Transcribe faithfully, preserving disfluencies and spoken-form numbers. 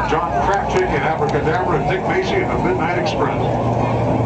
John Kravchik and Abracadabra and Dick Macy in the Midnight Express.